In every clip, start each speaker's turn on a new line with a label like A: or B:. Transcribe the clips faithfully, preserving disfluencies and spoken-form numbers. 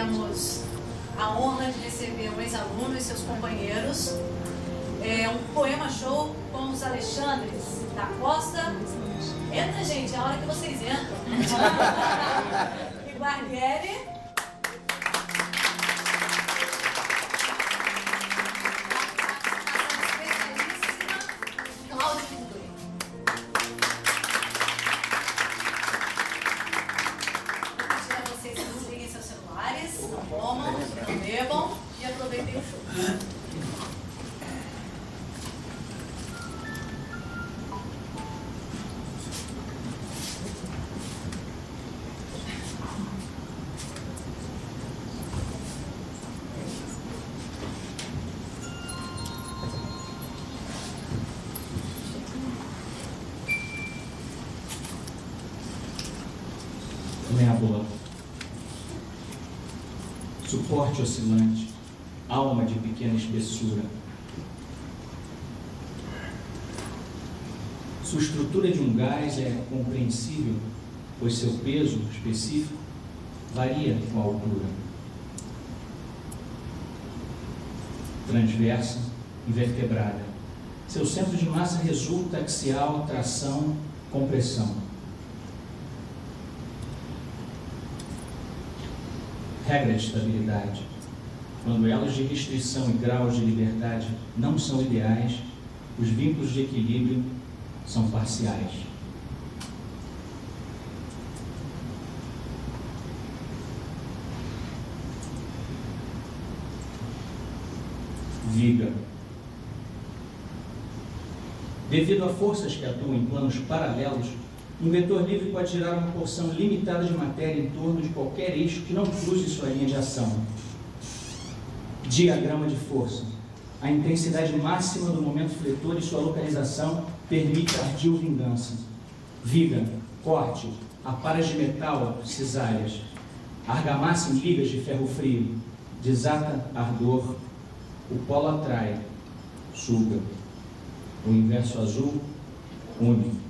A: temos a honra de receber um ex-aluno e seus companheiros. É um poema show com os Alexandres da Costa. Entra, gente, é a hora que vocês entram. E Guarnieri.
B: Névoa, suporte oscilante, alma de pequena espessura. Sua estrutura de um gás é compreensível, pois seu peso específico varia com a altura. Transversa, invertebrada. Seu centro de massa resulta axial, tração, compressão. Regra de estabilidade. Quando elos de restrição e graus de liberdade não são ideais, os vínculos de equilíbrio são parciais. Viga. Devido a forças que atuam em planos paralelos, um vetor livre pode gerar uma porção limitada de matéria em torno de qualquer eixo que não cruze sua linha de ação. Diagrama de força. A intensidade máxima do momento fletor e sua localização permite ardil vingança. Viga, corte, aparas de metal, cisárias. Argamassa em ligas de ferro frio. Desata ardor. O polo atrai, suga. O inverso azul, une.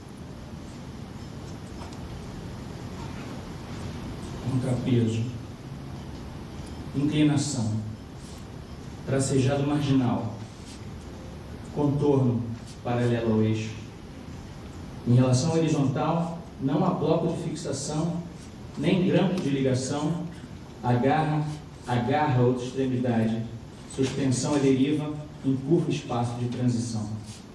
B: Contrapeso, inclinação, tracejado marginal, contorno paralelo ao eixo. Em relação horizontal, não há bloco de fixação, nem grampo de ligação, agarra, agarra a outra extremidade, suspensão à deriva, encurva espaço de transição.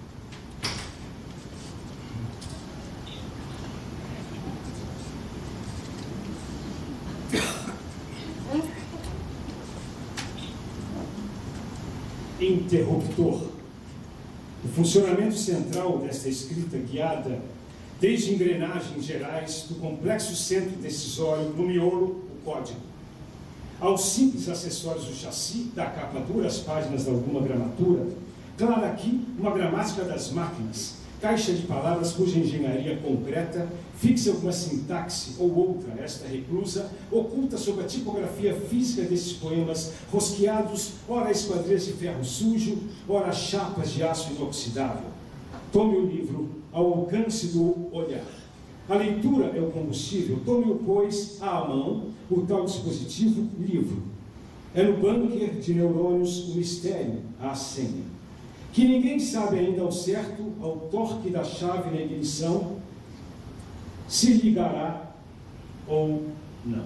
C: Interruptor. O funcionamento central desta escrita guiada, desde engrenagens gerais do complexo centro decisório no miolo, o código, aos simples acessórios do chassi, da capa dura, as páginas de alguma gramatura, clara aqui uma gramática das máquinas, caixa de palavras cuja engenharia concreta fixa alguma sintaxe ou outra, esta reclusa, oculta sob a tipografia física desses poemas, rosqueados, ora esquadrias de ferro sujo, ora chapas de aço inoxidável. Tome o livro ao alcance do olhar. A leitura é o combustível, tome-o, pois, à mão, o tal dispositivo, livro. É no bunker de neurônios o mistério, a senha. Que ninguém sabe ainda ao certo, ao torque da chave na ignição, se ligará ou não.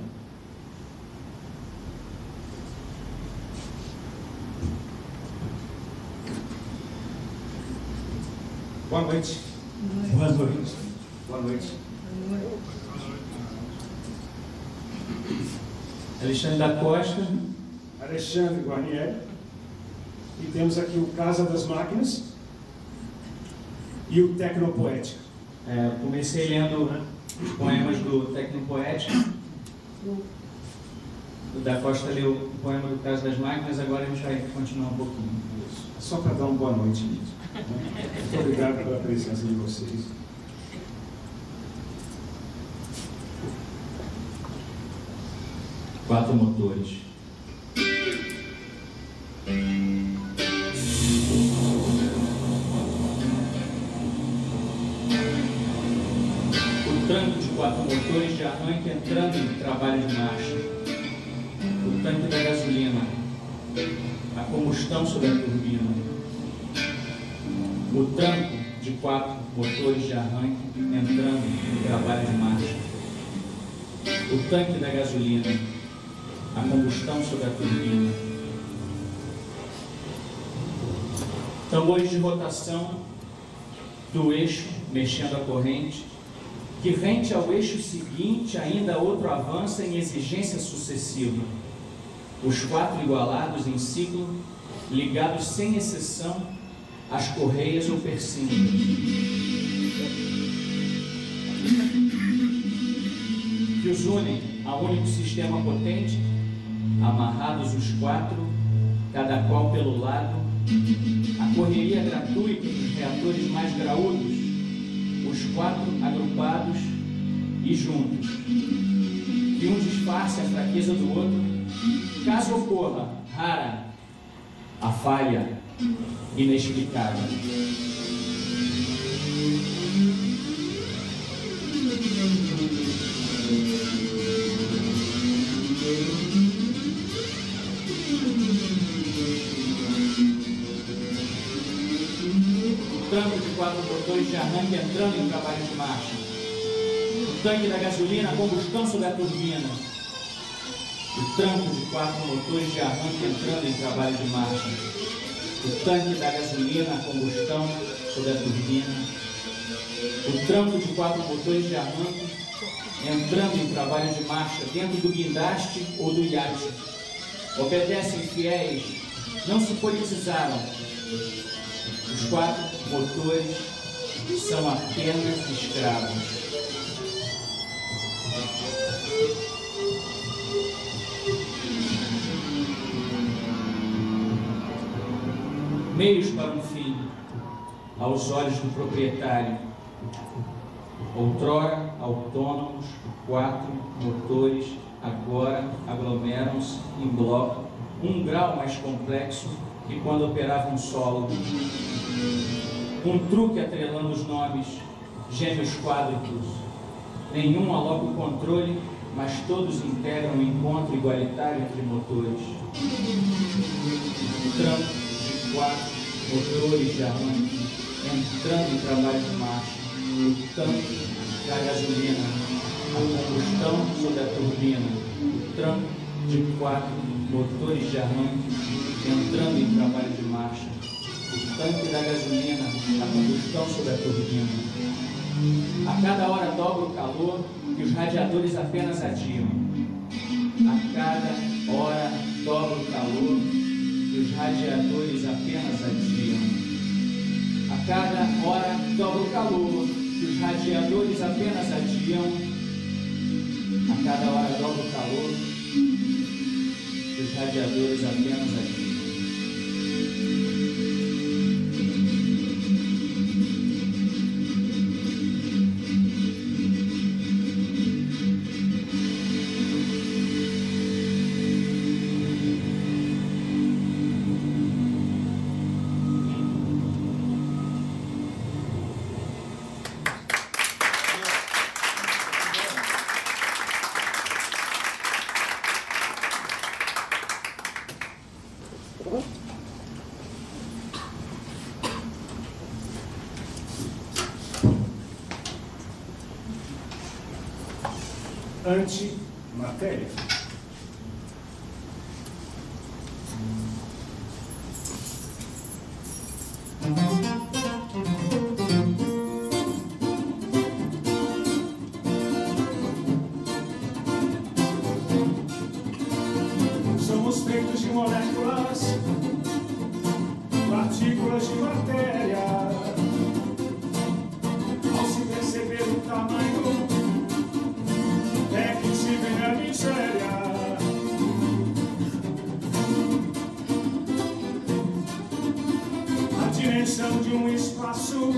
C: Boa noite.
B: Boa noite.
C: Boa noite.
B: Alexandre da Costa.
C: Alexandre Guarnieri. E temos aqui o Casa das Máquinas e o Tecnopoética.
B: É, comecei lendo os poemas do Tecnopoética. O da Costa leu o poema do Casa das Máquinas, agora a gente vai continuar um pouquinho.
C: Isso. Só para dar uma boa noite mesmo. Muito obrigado pela presença de vocês.
B: Quatro motores. O tranco de quatro motores de arranque entrando em trabalho de marcha. combustão sobre a turbina, o tranco de quatro motores de arranque entrando no trabalho de marcha, o tanque da gasolina, a combustão sobre a turbina, tambores de rotação do eixo mexendo a corrente, que rente ao eixo seguinte ainda outro avança em exigência sucessiva, os quatro igualados em ciclo, ligados sem exceção às correias ou persinos, que os unem a único sistema potente, amarrados os quatro, cada qual pelo lado, a correria gratuita dos reatores mais graúdos, os quatro agrupados e juntos, que um disfarce a fraqueza do outro, caso ocorra, rara, a falha inexplicável. O tranco de quatro motores de arranque entrando em trabalho de marcha, o tanque da gasolina, a combustão sobre a turbina, o tranco de quatro motores de arranque entrando em trabalho de marcha, o tanque da gasolina, a combustão sobre a turbina, o tranco de quatro motores de arranque entrando em trabalho de marcha dentro do guindaste ou do iate. Obedecem fiéis, não se politizaram. Os quatro motores são apenas escravos. Meios para um fim, aos olhos do proprietário. Outrora autônomos, quatro motores agora aglomeram-se em bloco, um grau mais complexo que quando operavam solo. Um truque atrelando os nomes, gêmeos quádruplos. Nenhum aloca o controle, mas todos integram o encontro igualitário entre motores. Tranco de quatro motores de arranque entrando em trabalho de marcha. O tanque da gasolina, a combustão sobre a turbina. O tranco de quatro motores de arranque entrando em trabalho de marcha. O tanque da gasolina, a combustão sobre a turbina. A cada hora dobra o calor que os radiadores apenas adiam. A cada hora dobra o calor que os radiadores apenas adiam. A cada hora dobra o calor que os radiadores apenas adiam. A cada hora dobra o calor que os radiadores apenas adiam.
C: Antimatéria.
D: Somos feitos de moléculas, partículas de matéria. Ao se perceber o tamanho, é que se vê a miséria. A dimensão de um espaço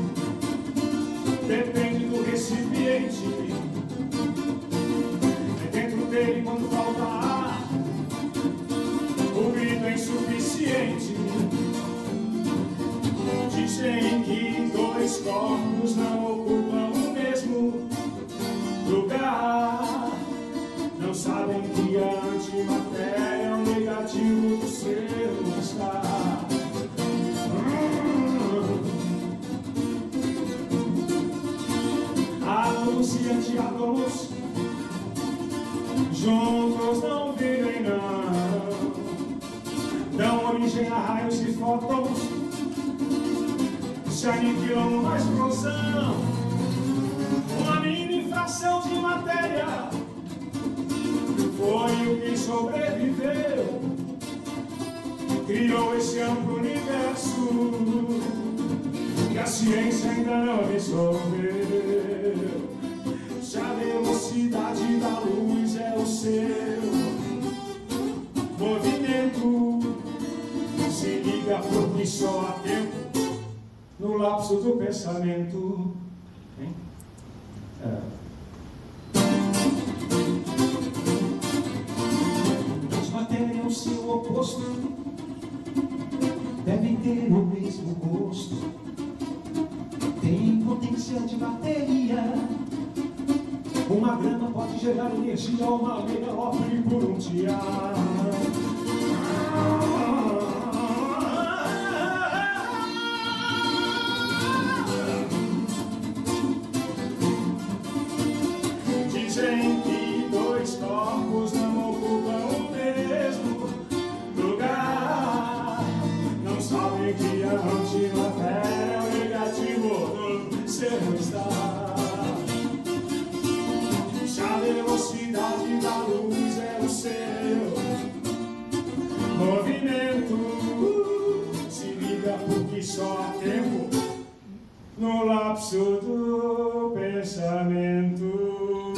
D: depende do recipiente. É dentro dele quando falta ar, o grito é insuficiente. Dizem que dois corpos não ocupam o mesmo lugar. Não sabem que a antimatéria é o negativo do seu átomos juntos não vivem não, dão origem a raios e fótons, se aniquilam numa explosão. Uma mínima fração de matéria foi o que sobreviveu, criou esse amplo universo que a ciência ainda não resolveu. Se a velocidade da luz é o seu movimento, se liga porque só há tempo no lapso do pensamento. Hein? É. Antimatéria é o seu oposto, devem ter o mesmo gosto, tem potência de bateria. Uma grama pode gerar energia, uma abelha opre por um dia. Dizem que dois corpos não ocupam o mesmo lugar, não sabem que a antimatéria é o negativo do seu estar. A velocidade da luz é o seu movimento, se liga porque só há tempo no lapso do pensamento.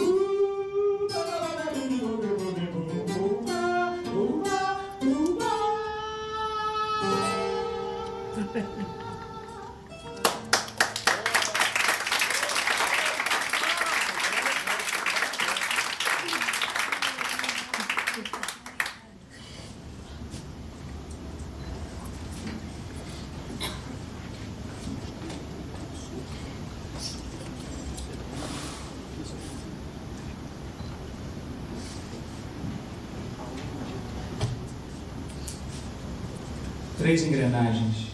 B: Três engrenagens.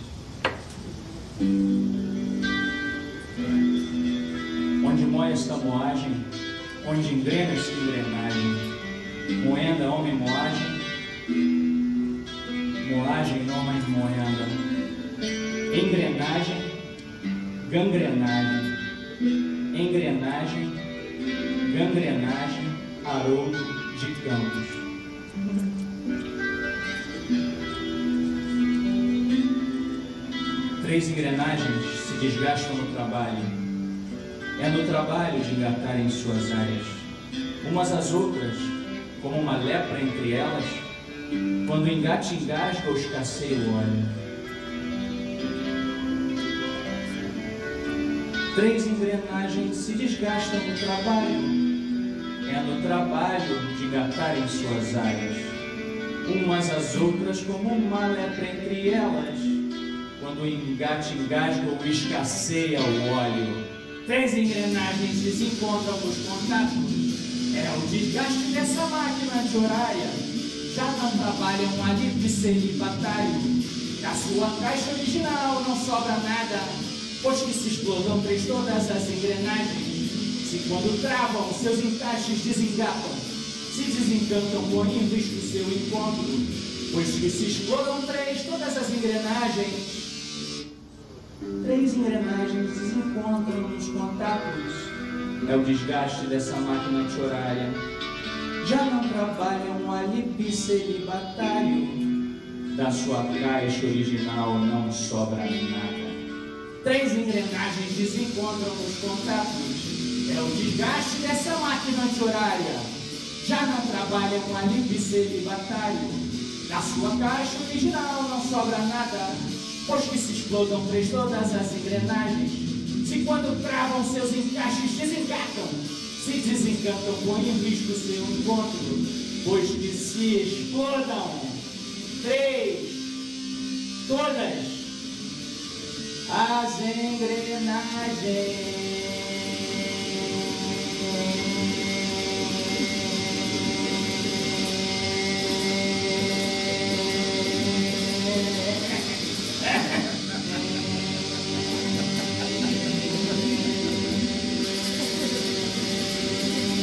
B: Onde moe esta moagem, onde engrena esta engrenagem, moenda, homem, moagem, moagem, homem, moenda, engrenagem, gangrenagem, engrenagem, gangrenagem, Haroldo de Campos. Três engrenagens se desgastam no trabalho. É no trabalho de engatarem suas áreas, umas às outras, como uma lepra entre elas, quando o engate engasga ou escasseia o óleo. Três engrenagens se desgastam no trabalho. É no trabalho de engatarem suas áreas, umas às outras, como uma lepra entre elas, quando o engate engasga ou escasseia o óleo. Três engrenagens desencontram nos contatos. É o desgaste dessa máquina de horária. Já não trabalham ali de celibatário. Da sua caixa original não sobra nada, pois que se explodam três todas as engrenagens. Se quando travam, seus encaixes desengatam, se desencantam com invisto seu encontro, pois que se explodam três todas as engrenagens. Três engrenagens se encontram nos contatos. É o desgaste dessa máquina anti-horária. Já não trabalham ali celibatário. Da sua caixa original não sobra nada. Três engrenagens desencontram nos contatos. É o desgaste dessa máquina anti-horária. Já não trabalham ali celibatário. Da sua caixa original não sobra nada, pois que se explodam três todas as engrenagens. Se quando travam seus encaixes desengatam, se desencantam com invisto seu encontro, pois que se explodam três todas as engrenagens.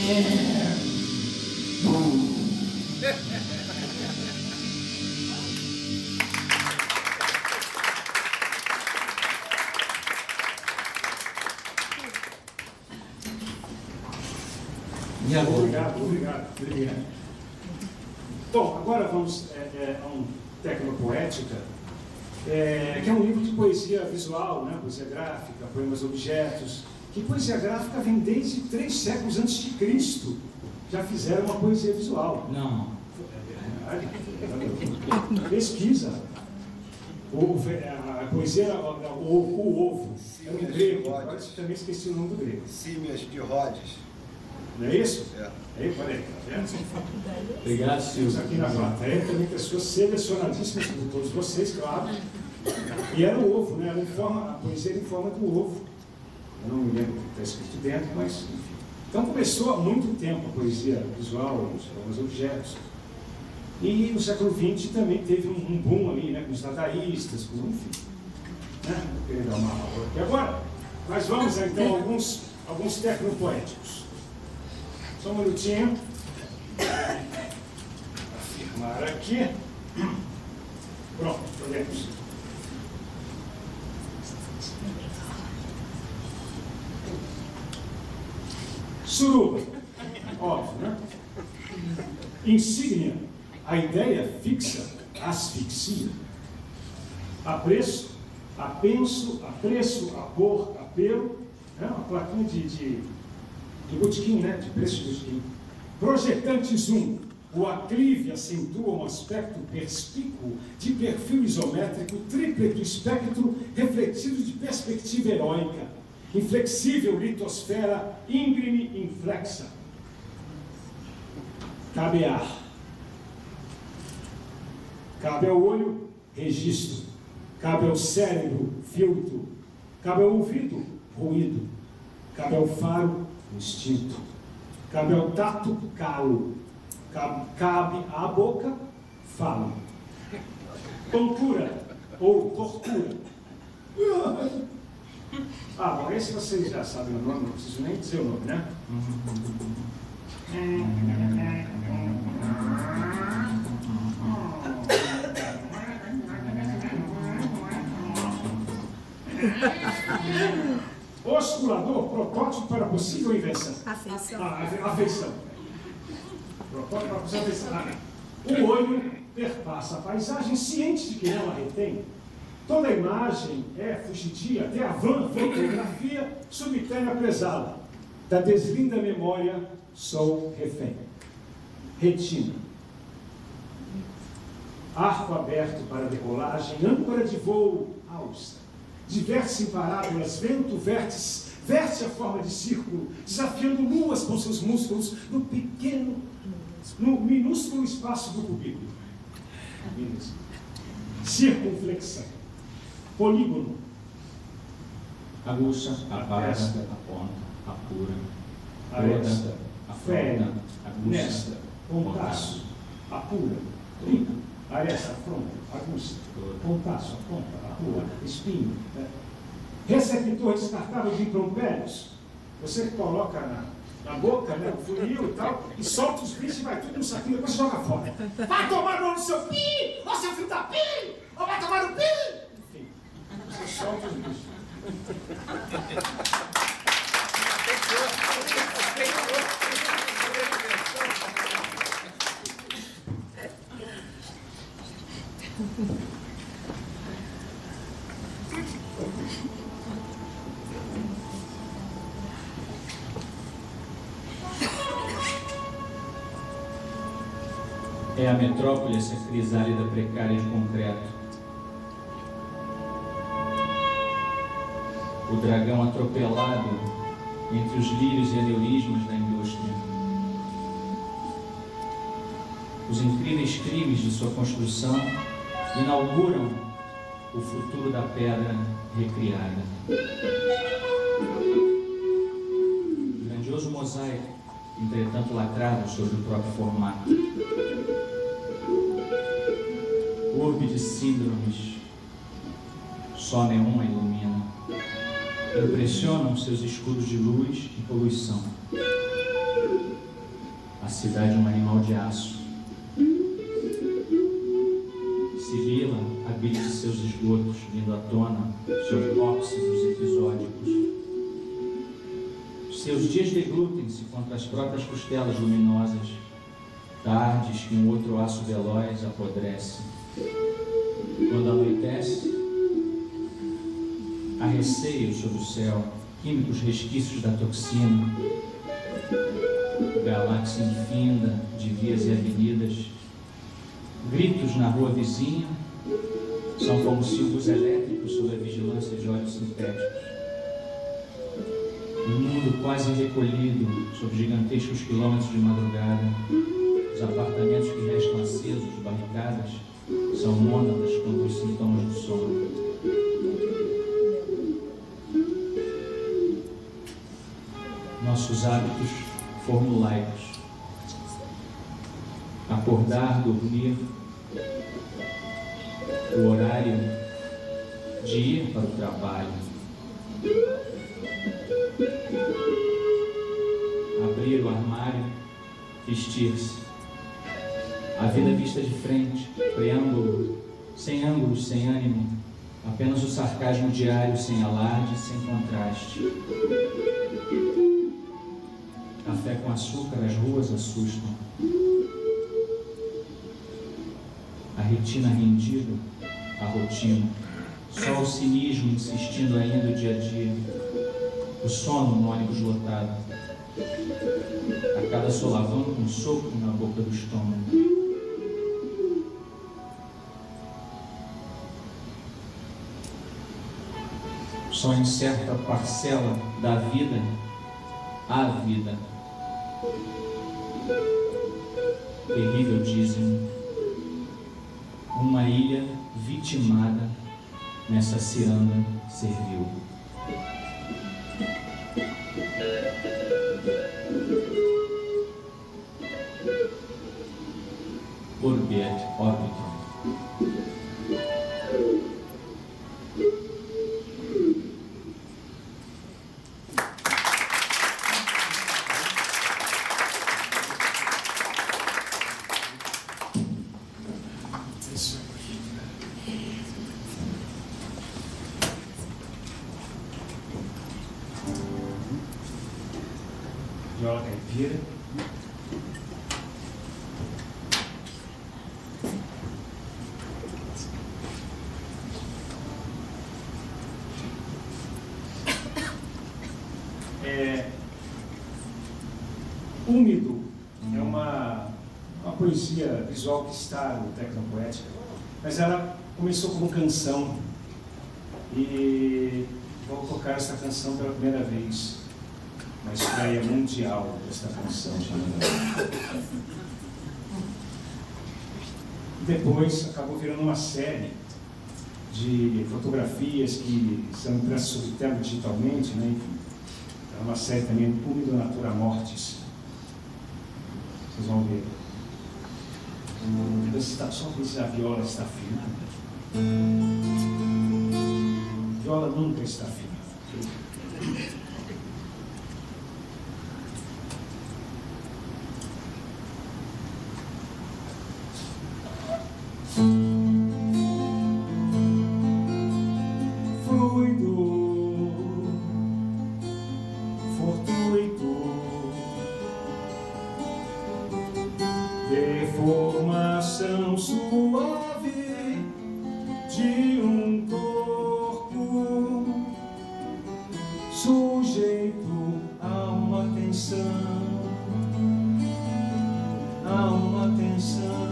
B: E agora?
C: Obrigado, obrigado, obrigado. Bom, agora vamos é, é, a um Tecnopoética, é, que é um livro de poesia visual, né? Poesia gráfica, poemas objetos, que poesia gráfica vem desde três séculos antes de Cristo. Já fizeram uma poesia visual.
B: Não.
C: É verdade. Pesquisa. O, a poesia, o, o, o ovo, é um grego, agora também esqueci o nome do grego.
E: Símias de Rhodes.
C: Não é isso?
E: É.
C: Aí, olha aí, tá vendo?
B: Obrigado,
C: Temos
B: Silvio.
C: aqui na plateia também pessoas selecionadíssimas, como todos vocês, claro. E era o ovo, né? Era em forma, a poesia era em forma do ovo. Eu não me lembro o que está escrito dentro, mas enfim. Então começou há muito tempo a poesia visual, os, os objetos. E no século vinte também teve um, um boom ali, né? Com os dadaístas, com enfim. Né? Vou querer dar uma aula aqui agora. Mas vamos então a alguns, alguns tecnopoéticos. Só um minutinho. Afirmar aqui. Pronto, podemos. Suruba. Óbvio, né? Insígnia. A ideia fixa asfixia. Apreço, apenso, apreço, apor, apelo. É uma plaquinha de, de, de botiquim, né? De preço de botiquim. Projetante zoom. O aclive acentua um aspecto perspícuo de perfil isométrico, tripleto espectro refletido de perspectiva heróica. Inflexível litosfera, íngreme, inflexa. Cabear. Cabe ao olho, registro. Cabe ao cérebro, filtro. Cabe ao ouvido, ruído. Cabe ao faro, instinto. Cabe ao tato, calo. Cabe, cabe à boca, falo. Tontura ou tortura. Ah, bom, esse vocês já sabem o nome, não preciso nem dizer o nome, né? Osculador, protótipo para possível invenção.
F: Afeição.
C: Ah, afeição. Protótipo para possível invenção. O olho perpassa a paisagem ciente de que ela retém. Toda imagem é fugidia, até a vã fotografia subterrânea pesada. Da deslinda memória, sou refém. Retina. Arco aberto para decolagem, âncora de voo, alça. Diversa em parábolas, vento, vértice, verte a forma de círculo, desafiando luas com seus músculos no pequeno, no minúsculo espaço do cubículo. Circunflexão. Polígono.
B: Aguça, apaga, aponta, apura,
C: Aresta,
B: afronta,
C: fere,
B: aguça,
C: nesta, pontaço, apura, trinca, aresta, afronta, aguça, pontaço, aponta, apura, espinho. Né? Receptor descartável de imprompérios. Você coloca na, na boca, né, o funil e tal, e solta os bichos e vai tudo no saquinho, depois joga fora. Vai tomar no seu pi! Ó, seu filho da pi! Ou vai tomar no pi! Enfim, você solta os bichos.
B: É a metrópole essa crisálida precária de concreto. O dragão atropelado entre os lírios e aneurismas da indústria. Os incríveis crimes de sua construção inauguram o futuro da pedra recriada. Grandioso mosaico, entretanto lacrado sobre o próprio formato. Urbe de síndromes, só neon a ilumina. Impressionam seus escudos de luz e poluição. cidade é um animal de aço. Sibila habite seus esgotos, vindo à tona seus óxidos episódicos. Seus dias deglutem-se contra as próprias costelas luminosas, tardes que um outro aço veloz apodrece. Quando anoitece, há receio sob o céu, químicos resquícios da toxina, galáxia infinda de vias e avenidas, gritos na rua vizinha, são como silvos elétricos sob a vigilância de olhos sintéticos. Um mundo quase recolhido sob gigantescos quilômetros de madrugada, os apartamentos que restam acesos, barricadas, são mônadas contra os sintomas do sono. Nossos hábitos formulaicos. Acordar, dormir, o horário de ir para o trabalho, abrir o armário, vestir-se, a vida vista de frente, preâmbulo, sem ângulos, sem ânimo, apenas o sarcasmo diário, sem alarde, sem contraste. Café com açúcar, as ruas assustam. A retina rendida, a rotina. Só o cinismo insistindo ainda o dia a dia. O sono no ônibus lotado. A cada solavanco, um soco na boca do estômago. Só em certa parcela da vida, a vida. Terrível dízimo. Uma ilha vitimada nessa ciranda servil. Urbi et orbitum.
C: Viola caipira. É, Úmido é uma, uma poesia visual que está no Tecnopoética, mas ela começou como canção e vou tocar essa canção pela primeira vez na estreia mundial desta canção. Depois acabou virando uma série de fotografias que são impressas sobre tela digitalmente, né? Enfim, é uma série também, Úmido Natura Mortis. Vocês vão ver. Está, só ver se a viola está afinada. A viola nunca está afinada.
D: Deformação suave de um corpo sujeito a uma tensão, a uma tensão,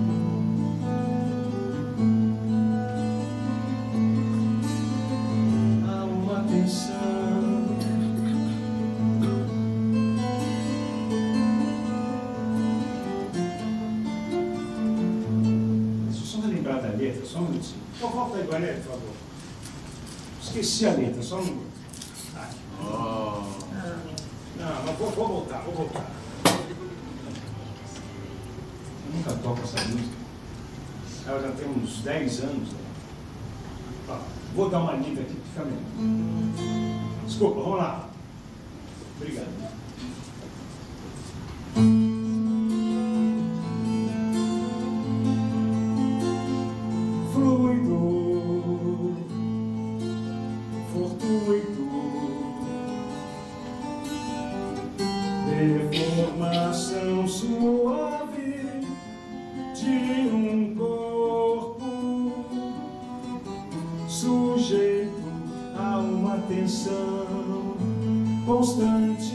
D: a uma tensão.
C: Só um minutinho. Então, volta aí, Guané, por favor. Esqueci a letra, só um minuto. Ah, oh. Não, mas vou, vou voltar, vou voltar. Eu nunca toco essa música. Ela já tem uns dez anos. Né? Ó, vou dar uma lida aqui, fica melhor. Desculpa, vamos lá. Obrigado.
D: circuito, deformação suave de um corpo sujeito a uma tensão constante,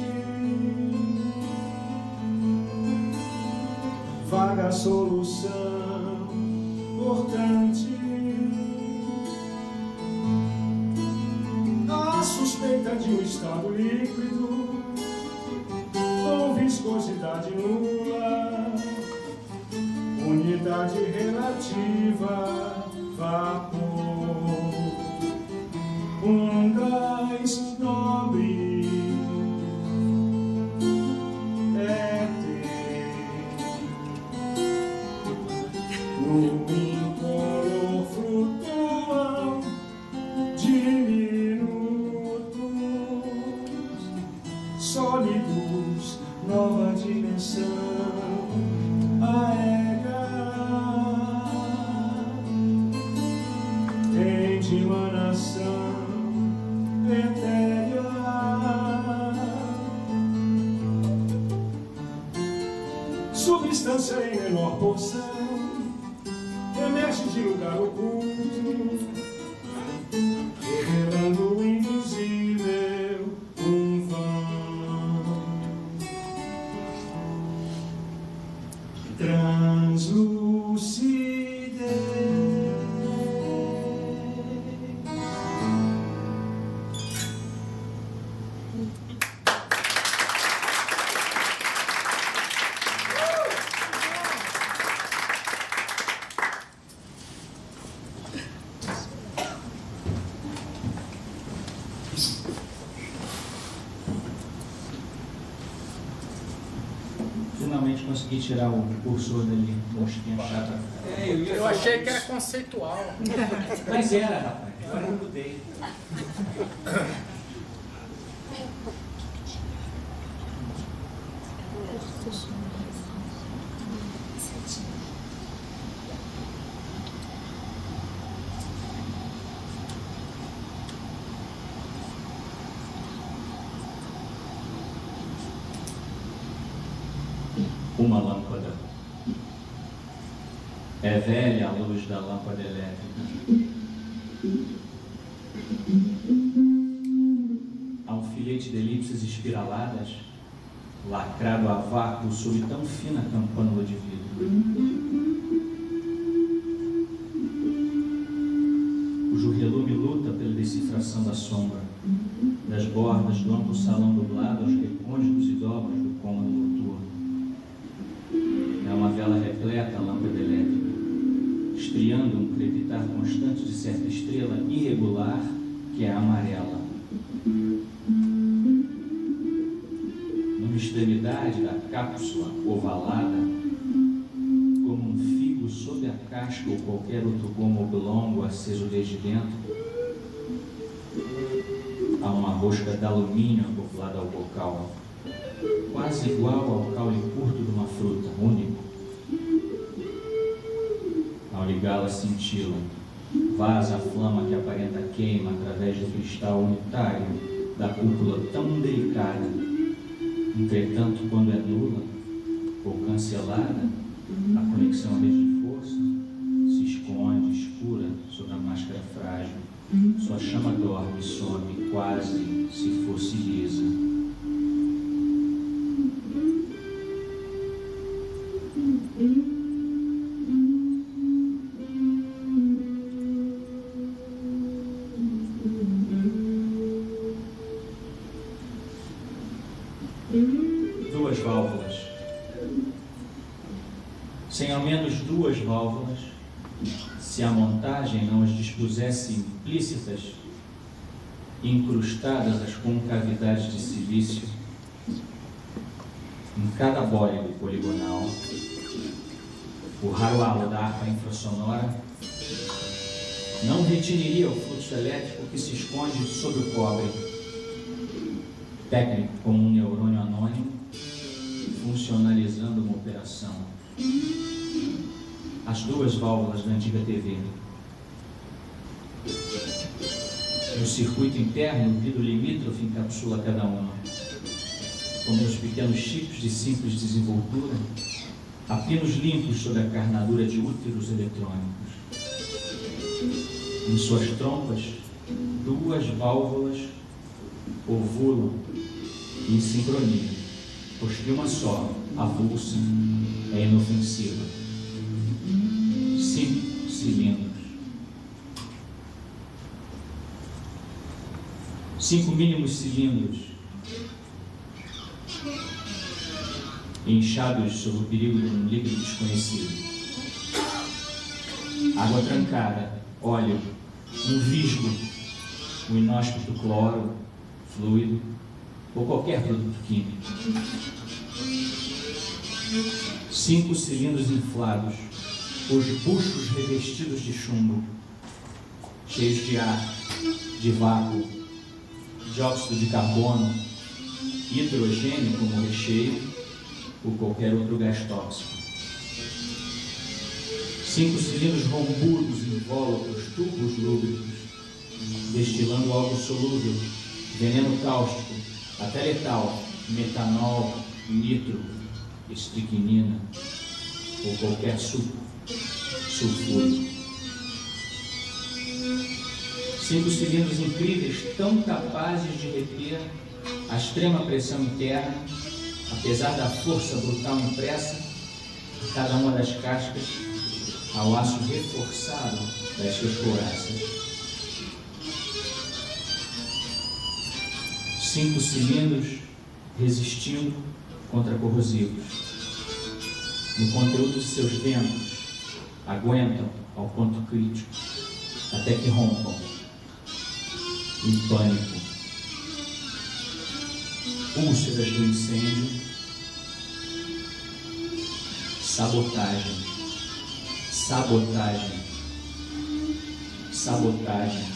D: vaga solução cortante. A suspeita de um estado líquido com viscosidade nula, unidade relativa, vapor, um gás nobre, éter, no incolor flutuam diminutos, sólidos, nova dimensão aérea, em dimanação etérea, substância em menor porção emerge de lugar oculto, revelando o invisível, um vão translucidez.
B: Finalmente consegui tirar o cursor dali, mosquinha chata.
E: É, eu, eu achei que era conceitual.
B: Mas era, rapaz. Agora eu mudei. Uma lâmpada. É velha a luz da lâmpada elétrica. Há um filete de elipses espiraladas, lacrado a vácuo sob tão fina campânula de vidro. Cujo relume luta pela decifração da sombra, das bordas do amplo salão nublado aos recônditos e dobras do cômodo noturno. É uma vela repleta a lâmpada elétrica, estriando um crepitar constante de certa estrela irregular que é amarela. Numa extremidade da cápsula ovalada, como um figo sob a casca ou qualquer outro gomo oblongo aceso desde dentro, há uma rosca de alumínio acoplada ao bocal, quase igual ao caule curto de uma fruta, único. Ao ligá-la cintila, vaza a flama que aparenta queima através do cristal unitário da cúpula tão delicada. Entretanto, quando é nula ou cancelada, a conexão à rede de força se esconde escura sob a máscara frágil. Sua chama dorme e some quase se fosse lisa. Duas válvulas. Sem ao menos duas válvulas, se a montagem não as dispusesse implícitas, incrustadas as concavidades de silício, em cada bólido poligonal, o raro halo da harpa infrasonora não retiniria o fluxo elétrico que se esconde sob o cobre, técnico como um neurônio anônimo, funcionalizando uma operação. As duas válvulas da antiga T V. o circuito interno, o vidro limítrofe encapsula cada uma. Como os pequenos chips de simples desenvoltura, há pinos limpos sobre a carnadura de úteros eletrônicos. Em suas trompas, duas válvulas ovulam em sincronia, pois que uma só, avulsa, é inofensiva. Cinco cilindros. Cinco mínimos cilindros, inchados sob o perigo de um líquido desconhecido. Água trancada, óleo, um visgo, um inóspito cloro, fluido ou qualquer produto químico. Cinco cilindros inflados, os buchos revestidos de chumbo, cheios de ar, de vácuo, dióxido de carbono, hidrogênio como recheio ou qualquer outro gás tóxico. Cinco cilindros rombudos, invólucros, tubos lúbricos, destilando algo solúvel, veneno cáustico, até letal, metanol, nitro, estricnina ou qualquer suco sulfúrico. Cinco cilindros incríveis, tão capazes de reter a extrema pressão interna, apesar da força brutal impressa em cada uma das cascas, ao aço reforçado das suas couraças. Cinco cilindros resistindo contra corrosivos. No conteúdo de seus ventos, aguentam ao ponto crítico, até que rompam, em pânico. Úlceras do incêndio, sabotagem, sabotagem, sabotagem,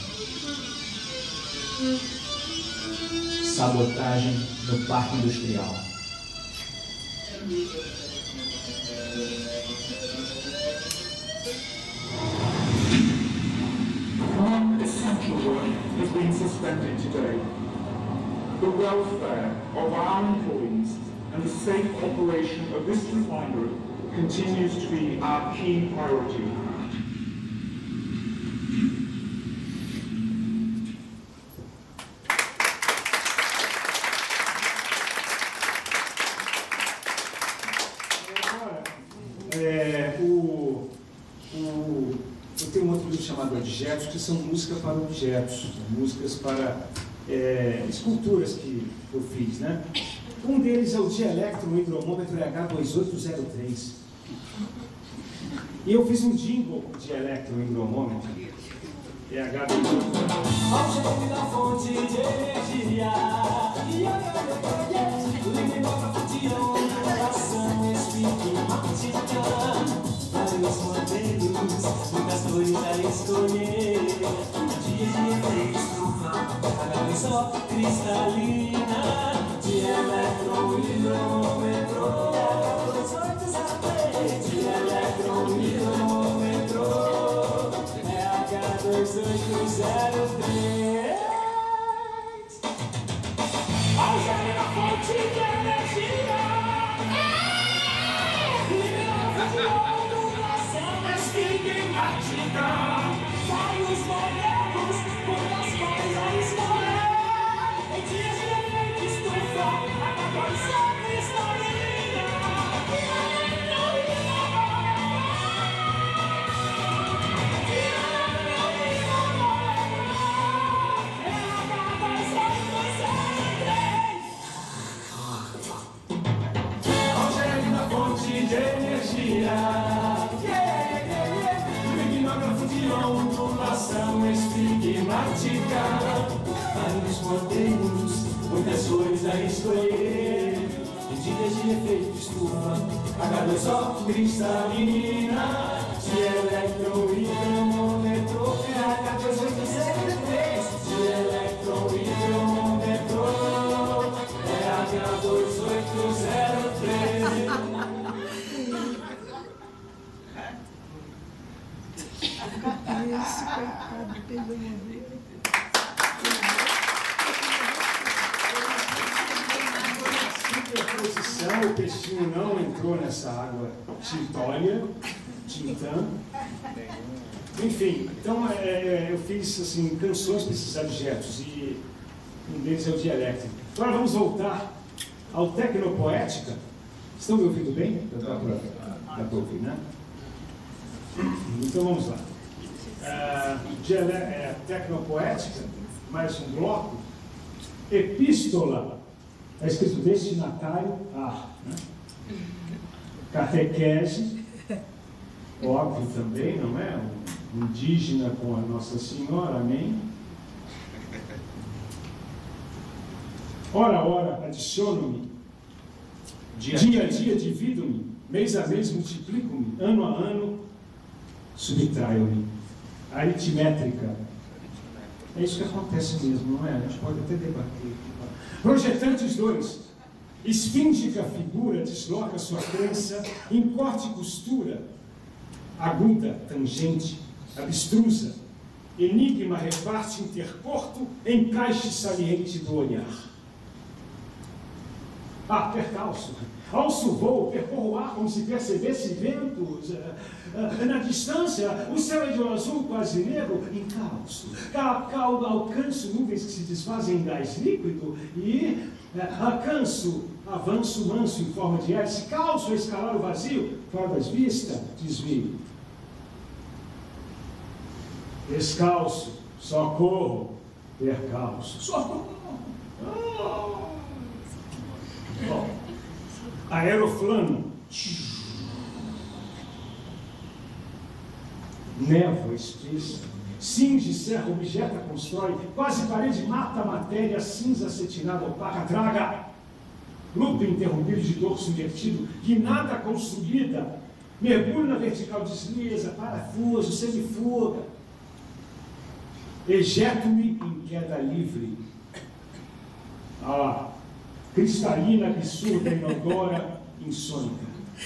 B: sabotagem no parque industrial.
D: Non-essential work has been suspended today. The welfare of our employees and the safe operation of this refinery continues to be our key priority.
C: É, o, o, eu tenho um outro livro chamado Objetos, que são músicas para objetos, músicas para é, esculturas que eu fiz, né? Um deles é o Dielectron Hidromômetro H dois oito zero três. E eu fiz um jingle de Electron Hidromômetro. É H dois oito zero três.
F: Ao cheiro da fonte de energia, luminógrafo de onda, coração, estigmática, vários modelos, muitas cores a escolher, dias de efeito estufa, cada vez só cristalina, de elétron hidrômetro, de elétron hidrômetro, é H dois oito zero três. Ao gênio da fonte de energia, luminógrafo de ondulação estigmática, vários modelos, quantas cores a escolher, em dias de efeito estufa, a cor só cristalina, de energia, yeah, yeah, yeah. Luminógrafo de ondulação estigmática, vários modelos, muitas cores a escolher, medidas de efeito estufa, H dois O cristalina, de elétron hidrômetro, é H dois oito zero três, de elétron hidrômetro, é H dois oito zero três.
G: Isso, coitado, pegou uma vez.
C: meu peixinho não entrou nessa água tintória, tintã. Enfim, então é, eu fiz assim, canções para esses objetos, e um deles é o dialéctico. Agora vamos voltar ao tecnopoética. Estão me ouvindo bem? Dá para ouvir, né? Então vamos lá. Uh, é, tecnopoética, mais um bloco. Epístola, está escrito destinatário a. Né? Catequese, óbvio também, não é? Um indígena com a Nossa Senhora, amém? Ora, ora, adiciono-me. Dia, dia a dia divido-me, mês a mês multiplico-me, ano a ano subtraio-me. Aritmétrica. É isso que acontece mesmo, não é? A gente pode até debater. Projetantes dois. Esfíngica figura desloca sua crença em corte e costura, aguda, tangente, abstrusa. Enigma reparte intercorto, encaixe saliente do olhar. Ah, percalço. Alço voo, percorro o ar como se percebesse ventos. Na distância, o céu é de um azul quase negro, encalço. Caldo alcanço nuvens que se desfazem em gás líquido e alcanço, avanço manso em forma de hélice, calço a escalar o vazio, fora das vistas, desvio. Descalço, socorro, percalço. Socorro! Oh. Bom, aeroflano, névoa espessa, cinge, serra, objeta, constrói, quase parede, mata a matéria, cinza acetinada, opaca, traga, luto interrompido de dorso invertido, guinada construída, mergulho na vertical, desliza, parafuso, semifuga, ejeto-me em queda livre. Ah lá. Cristalina, absurda, inodora, insônica.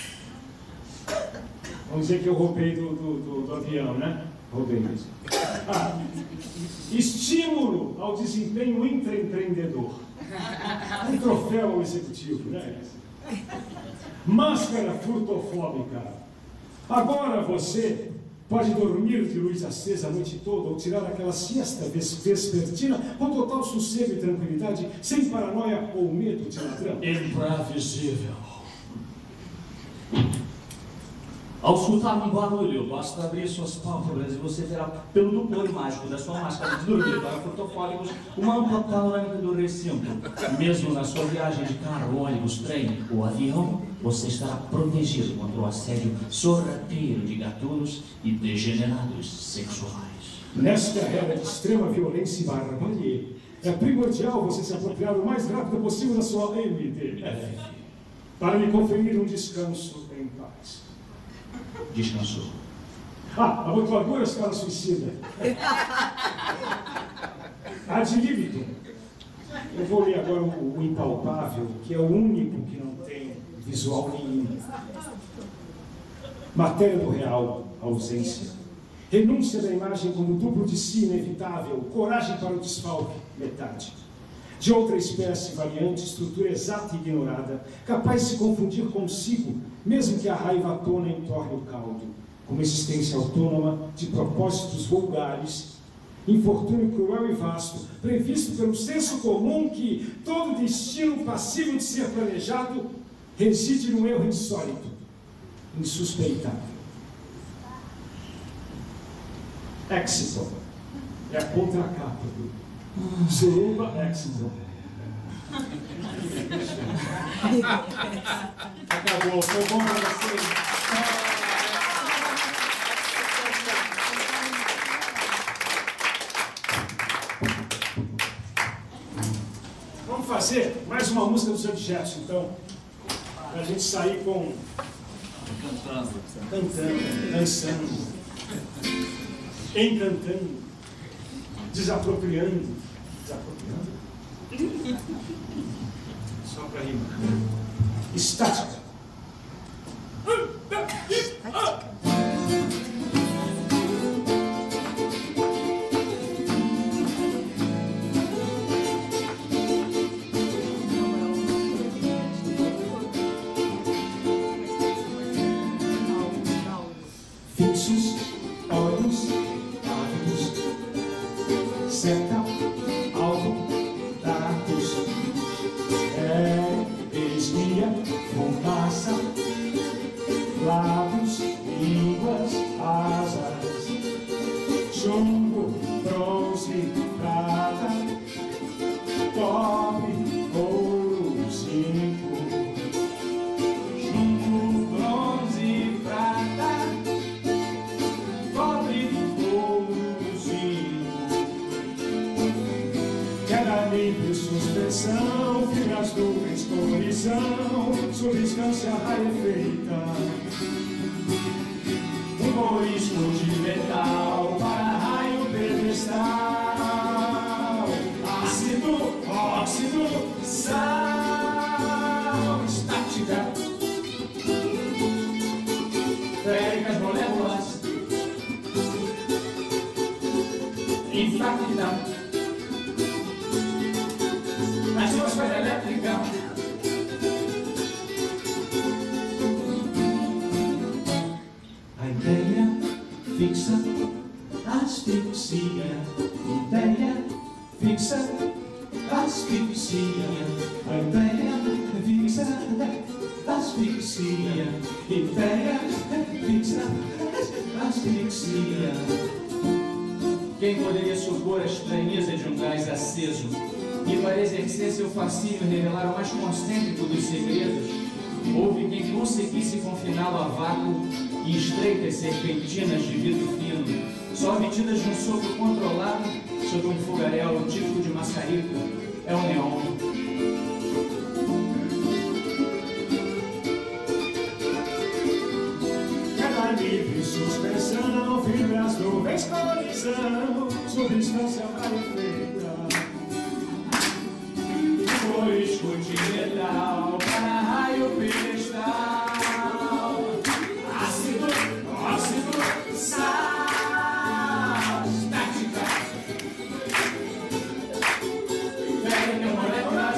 C: Vamos dizer que eu roubei do, do, do, do avião, né? Roubei isso. Ah, estímulo ao desempenho intraempreendedor. Um troféu ao executivo, né? Máscara furtofóbica. Agora você pode dormir de luz acesa a noite toda ou tirar aquela siesta vespertina com total sossego e tranquilidade, sem paranoia ou medo de ladrão.
G: Imprevisível. Ao escutar um barulho, basta abrir suas pálpebras e você terá, pelo duplo mágico da sua máscara de dormir para furtofóbicos, uma ampla panorâmica do recinto. Mesmo na sua viagem de carro, ônibus, trem ou avião, você estará protegido contra o assédio sorrateiro de gatunos e degenerados sexuais.
C: Nesta era de extrema violência e barbarie, é primordial você se apropriar o mais rápido possível da sua M D F para lhe conferir um descanso em paz.
G: Descansou.
C: Ah, abotoadura, escala suicida. Ad libitum. Eu vou ler agora o, o impalpável, que é o único que não tem visual nenhum. Matéria do real, ausência. Renúncia da imagem como duplo de si inevitável, coragem para o desfalque, metade. De outra espécie variante, estrutura exata e ignorada, capaz de se confundir consigo, mesmo que a raiva tona entorne o caldo, como existência autônoma de propósitos vulgares, infortúnio cruel e vasto, previsto pelo senso comum que todo destino passível de ser planejado reside num erro insólito, insuspeitável. Éxito é a contracapa do Suruba Éxito. Acabou, foi bom para vocês. Vamos fazer mais uma música dos objetos, então, para a gente sair com...
G: Cantando.
C: Cantando, dançando, encantando, desapropriando. Desapropriando? Só para rimar. Estática. nível, suspensão, fibras, nuvens, colisão, substância rarefeita.
B: Humorismo de metal para raio pedestal. Ácido, óxido, sal. Estática. Féricas, moléculas. Infracta. Atmosfera elétrica. A ideia fixa, asfixia. Ideia fixa, asfixia. A ideia fixa, asfixia. Ideia fixa, asfixia. Quem poderia supor a estranheza de um gás aceso e para exercer seu fascínio revelar o mais concêntrico dos segredos? Houve quem conseguisse confiná-lo a vácuo e estreitas serpentinas de vidro fino, só obtidas de um sopro controlado sob um fogaréu típico de maçarico. É o neon.
C: Cada nível, suspensão, fibras, nuvens, colisão, substância rarefeita.
B: Humorismo de metal para raio pedestal. Ácido, óxido, sal. Estática. Féricas, moléculas.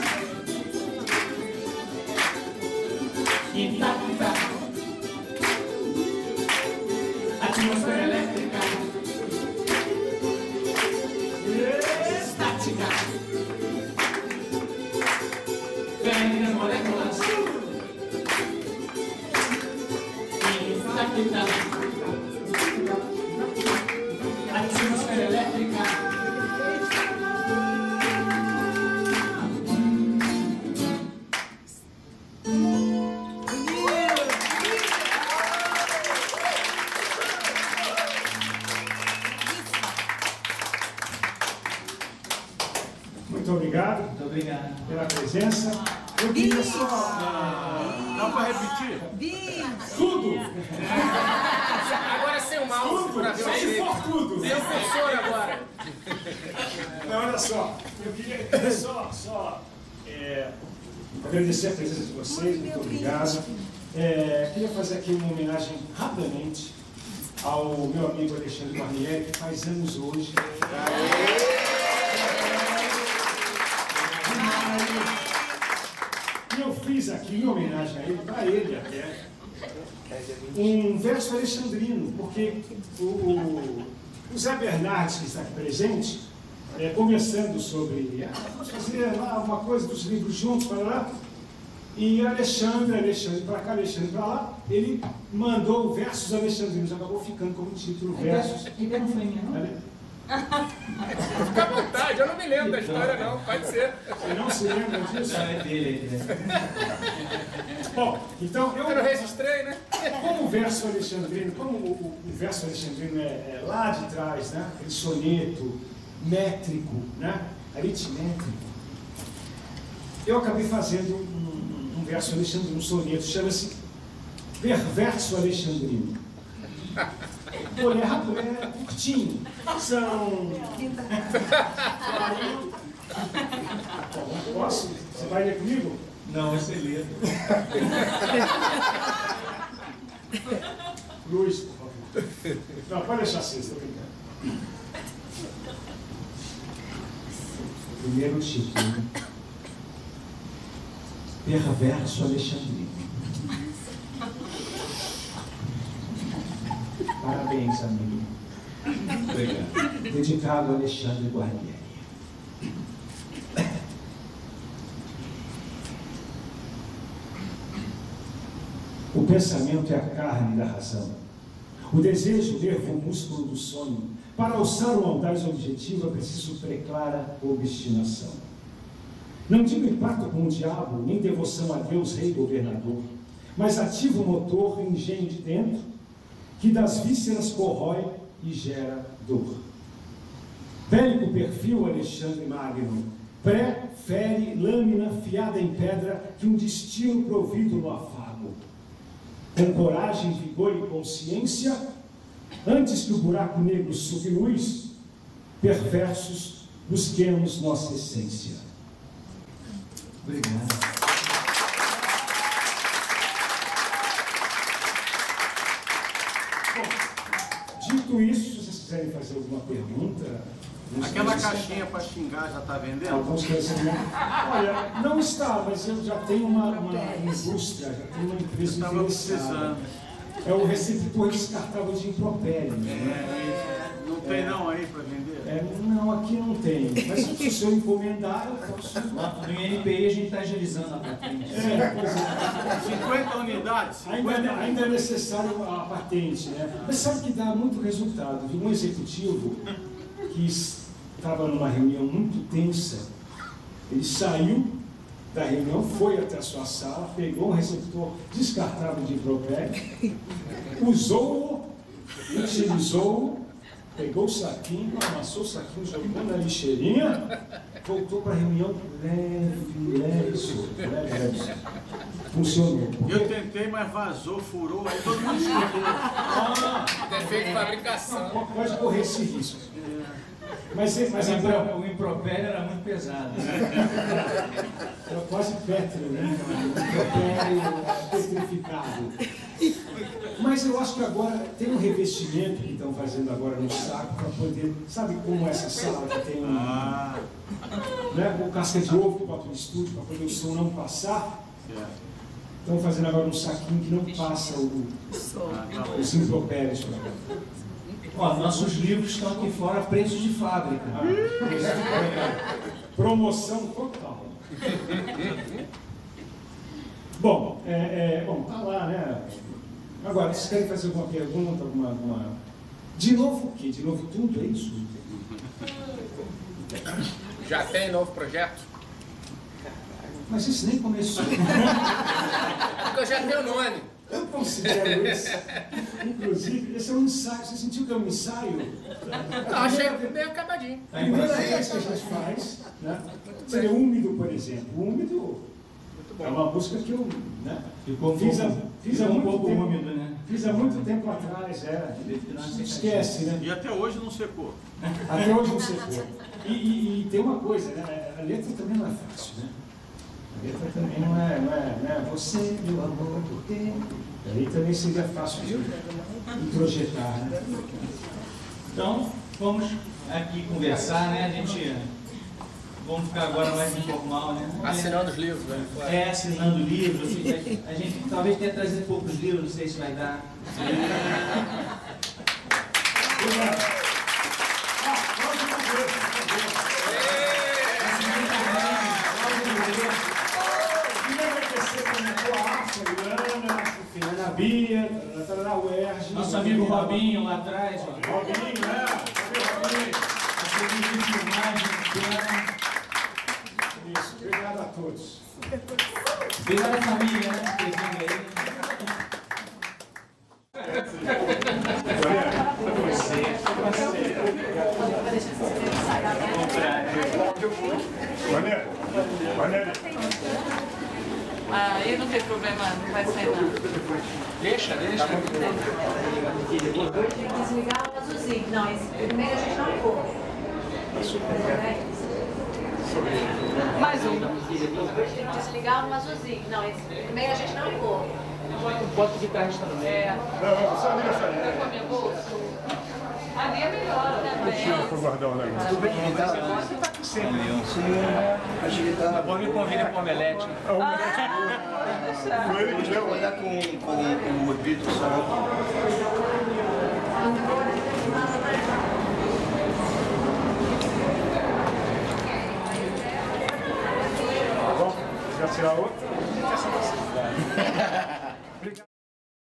B: Intacta. Atmosfera elétrica. Estática. Féricas, moléculas. Intacta. Atmosfera elétrica.
C: Muito obrigado
B: Muito obrigado.
C: pela presença. Eu queria só...
E: Dá pra repetir?
C: Tudo!
E: Agora sem o mouse
C: Tudo!
E: pra ver
C: Só
E: o
C: se
E: jeito.
C: for tudo!
E: Sem o cursor agora.
C: Não, olha só, eu queria, eu queria só, só é, agradecer a presença de vocês, muito obrigado. É, queria fazer aqui uma homenagem rapidamente ao meu amigo Alexandre Barnieri, que faz anos hoje. E eu fiz aqui, em homenagem a ele, para ele até, um verso alexandrino, porque o, o, o Zé Bernardes, que está aqui presente, é, conversando sobre, ah, vamos fazer lá uma coisa dos livros juntos, para lá, e Alexandre, Alexandre para cá, Alexandre para lá, ele mandou versos alexandrinos, acabou ficando como título versos.
B: Que não foi minha, não?
E: Fica à vontade, eu não me lembro da história não, pode ser.
C: Você não se lembra disso?
B: É dele, né?
C: Bom, então eu...
E: Eu não registrei, né?
C: Como o verso alexandrino, como o, o, o verso alexandrino é, é lá de trás, né? Aquele soneto métrico, né? Aritmétrico. Eu acabei fazendo um, um verso alexandrino, um soneto, chama-se Perverso Alexandrino. Olha, é rápido, é curtinho. São... Bom, posso? Você vai ler comigo?
B: Não, você lê.
C: Luiz, por favor. Não, pode deixar assim, estou brincando. Primeiro título. Perverso Alexandrino. Parabéns, amigo.
B: Obrigado.
C: Dedicado a Alexandre Guarnieri. O pensamento é a carne da razão. O desejo, o nervo, o músculo do sonho. Para alçar o audaz objetivo é preciso preclara obstinação. Não digo impacto com o diabo, nem devoção a Deus, rei governador, mas ativo motor, engenho de dentro, que das vísceras corrói e gera dor. Bélico perfil Alexandre Magno, prefere lâmina fiada em pedra que um destino provido no afago. Com coragem, vigor e consciência, antes que o buraco negro subluz, perversos, busquemos nossa essência.
B: Obrigado.
C: Dito isso, se vocês quiserem fazer alguma pergunta...
H: Aquela caixinha para xingar já está vendendo?
C: Alguns conhecimentos. Olha, não está, mas eu já tenho uma, uma indústria, já tenho uma empresa interessada. É o receptor descartável de impropério.
H: É, não tem é, não aí para vender?
C: É, não, aqui não tem. Mas se o senhor encomendar, eu posso...
B: No I N P I a gente está agilizando a patente.
C: É, pois é.
H: cinquenta unidades? cinquenta
C: Ainda, ainda é necessário a patente, né? Mas sabe que dá muito resultado. Vi um executivo que estava numa reunião muito tensa, ele saiu da reunião, foi até a sua sala, pegou um receptor descartável de impropério, usou-o, utilizou-o, pegou o saquinho, amassou o saquinho, jogou na lixeirinha, voltou para a reunião leve, leve, solto, leve, leve, solto. Funcionou.
H: Eu tentei, mas vazou, furou, aí todo mundo escutou.
E: Ah, defeito de fabricação.
C: Pode correr esse risco. Mas, mas
B: o, o impropério era muito pesado.
C: Era quase pétreo, né? Impropério petrificado. Mas eu acho que agora tem um revestimento que estão fazendo agora no saco para poder... Sabe como essa sala que tem um...
H: Ah.
C: Né, com casca de ovo que bota no estúdio para poder o som não passar? Estão fazendo agora um saquinho que não passa o, os impropérios para cá.
B: Ó, nossos livros estão aqui fora a preço de fábrica.
C: Ah, promoção total. Bom, é, é, bom, tá lá, né? Agora, vocês querem fazer alguma pergunta? Alguma, alguma... De novo o quê? De novo tudo, é isso?
E: Já tem novo projeto?
C: Mas isso nem começou.
E: Porque eu já tenho o nome.
C: Eu considero isso, inclusive, esse é um ensaio. Você sentiu que é um ensaio?
E: Não, achei bem acabadinho.
C: A primeira vez que a gente faz, né? Seria úmido, por exemplo. Úmido é uma música que eu, né?
B: Ficou
C: fiz há, fiz há
B: um
C: muito
B: pouco
C: tempo,
B: úmido, né?
C: Fiz há muito tempo atrás, é. Esquece, né?
H: E até hoje não secou.
C: Até hoje não secou. E, e, e tem uma coisa, né? A letra também não é fácil, né? A letra também não é, não é, não é você, meu amor, porque... Aí também seria fácil de introjetar, né?
B: Então, vamos aqui conversar, né? A gente... Vamos ficar agora mais informal, né?
E: Assinando os livros, né?
B: É, assinando livros. A gente talvez tenha trazido poucos livros, não sei se vai dar.
C: Ana Bia, na U E R J.
B: Nosso amigo Robinho lá atrás, ó.
C: Robinho, né? Isso, obrigado a todos.
B: Obrigado à família, né? Que vem aí.
D: Mané, Mané.
I: Aí não tem problema, não vai sair nada.
E: Deixa, deixa.
A: Tem que desligar o azulzinho. Não, esse primeiro a gente não ligou.
I: Mais um.
A: Desligar o azulzinho. Não, esse primeiro a gente não ligou.
B: Bota o guitarrista no meio.
I: É.
D: Não, só liga essa
I: Tá com a minha bolsa? Ali é melhor, né?
D: Deixa eu guardar o negócio.
I: Tudo bem, tá? Você tá com sempre.
B: Tá bom, me convida para o omelete.
D: Foi ele que deu.
J: Olhar com, com o Rodrigo Santo.
D: Bom, já tirar outra?